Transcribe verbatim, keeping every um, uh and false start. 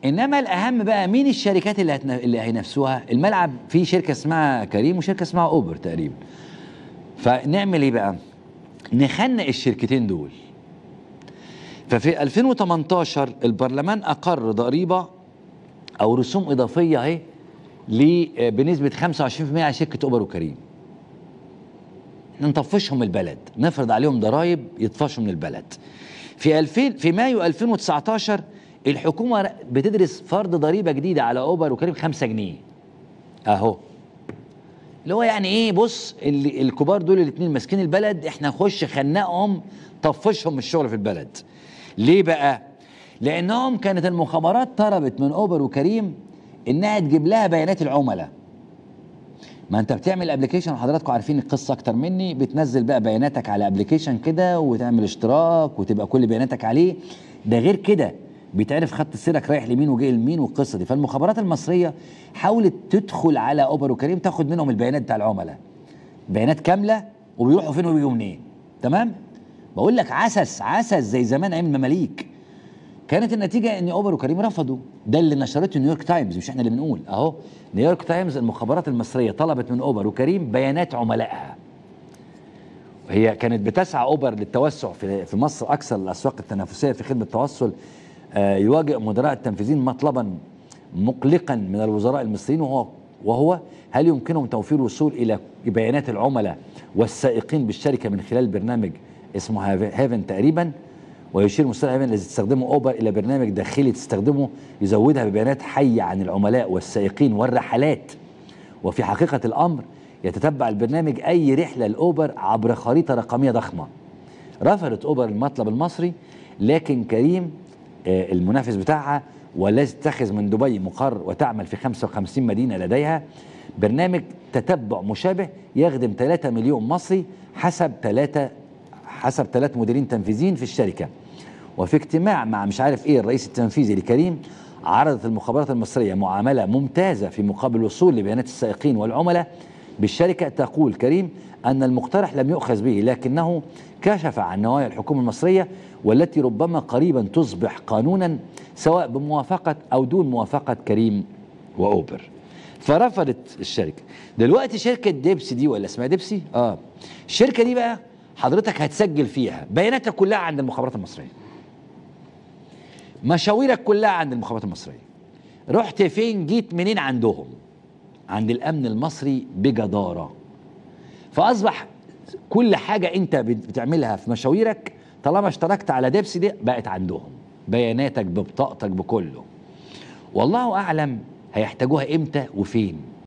انما الاهم بقى مين الشركات اللي هتنا... اللي هينافسوها؟ الملعب فيه شركه اسمها كريم وشركه اسمها اوبر تقريبا. فنعمل ايه بقى؟ نخنق الشركتين دول. ففي ألفين وتمنتاشر البرلمان اقر ضريبه او رسوم اضافيه اهي بنسبه خمسة وعشرين بالمية على شركه اوبر وكريم. نطفشهم من البلد، نفرض عليهم ضرائب يطفشوا من البلد. في ألفين في مايو ألفين وتسعتاشر الحكومه بتدرس فرض ضريبه جديده على اوبر وكريم خمسة جنيه. اهو اللي هو يعني ايه، بص اللي الكبار دول الاثنين ماسكين البلد، احنا نخش خنقهم طفشهم من الشغل في البلد. ليه بقى؟ لانهم كانت المخابرات طلبت من اوبر وكريم انها تجيب لها بيانات العملاء. ما انت بتعمل ابلكيشن وحضراتكم عارفين القصه اكتر مني، بتنزل بقى بياناتك على ابلكيشن كده وتعمل اشتراك وتبقى كل بياناتك عليه. ده غير كده بيتعرف خط سيرك رايح لمين وجاي لمين والقصه دي. فالمخابرات المصريه حاولت تدخل على اوبر وكريم تاخد منهم البيانات بتاع العملاء، بيانات كامله وبيروحوا فين وبيجوا منين. تمام؟ بقول لك عسس عسس زي زمان ايام المماليك. كانت النتيجه ان اوبر وكريم رفضوا. ده اللي نشرته نيويورك تايمز، مش احنا اللي بنقول. اهو نيويورك تايمز، المخابرات المصريه طلبت من اوبر وكريم بيانات عملائها. هي كانت بتسعى اوبر للتوسع في في مصر اكثر الاسواق التنافسيه في خدمه التوصل. آه يواجه مدراء التنفيذيين مطلبا مقلقا من الوزراء المصريين، وهو وهو هل يمكنهم توفير الوصول الى بيانات العملاء والسائقين بالشركه من خلال برنامج اسمه هيفن تقريبا. ويشير مصطلح هيفن الذي تستخدمه اوبر الى برنامج داخلي تستخدمه يزودها ببيانات حيه عن العملاء والسائقين والرحلات. وفي حقيقه الامر يتتبع البرنامج اي رحله لاوبر عبر خريطه رقميه ضخمه. رفضت اوبر المطلب المصري، لكن كريم آه المنافس بتاعها والذي تتخذ من دبي مقر وتعمل في خمسة وخمسين مدينه لديها برنامج تتبع مشابه يخدم ثلاثة مليون مصري حسب ثلاثة حسب ثلاث مديرين تنفيذيين في الشركه. وفي اجتماع مع مش عارف ايه الرئيس التنفيذي لكريم، عرضت المخابرات المصريه معامله ممتازه في مقابل الوصول لبيانات السائقين والعملاء بالشركه. تقول كريم ان المقترح لم يؤخذ به، لكنه كشف عن نوايا الحكومه المصريه والتي ربما قريبا تصبح قانونا سواء بموافقه او دون موافقه كريم واوبر. فرفضت الشركه. دلوقتي شركه ديبسي دي، ولا اسمها ديبسي؟ اه الشركه دي بقى حضرتك هتسجل فيها بياناتك كلها عند المخابرات المصريه، مشاويرك كلها عند المخابرات المصريه، رحت فين جيت منين عندهم، عند الامن المصري بجداره. فاصبح كل حاجه انت بتعملها في مشاويرك طالما اشتركت على ديبسي دي بقت عندهم، بياناتك ببطاقتك بكله. والله اعلم هيحتاجوها امتى وفين.